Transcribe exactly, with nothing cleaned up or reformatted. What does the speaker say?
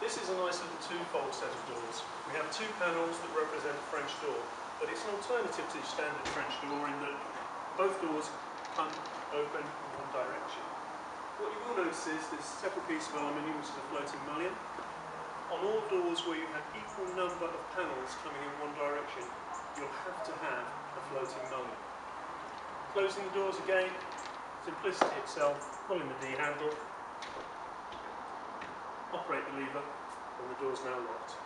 This is a nice little two-fold set of doors. We have two panels that represent a French door, but it's an alternative to the standard French door in that both doors come open in one direction. What you will notice is there's a separate piece of aluminium, which is a floating mullion. On all doors where you have equal number of panels coming in one direction, you'll have to have a floating mullion. Closing the doors again, simplicity itself, pulling the D handle, operate the lever, and the door is now locked.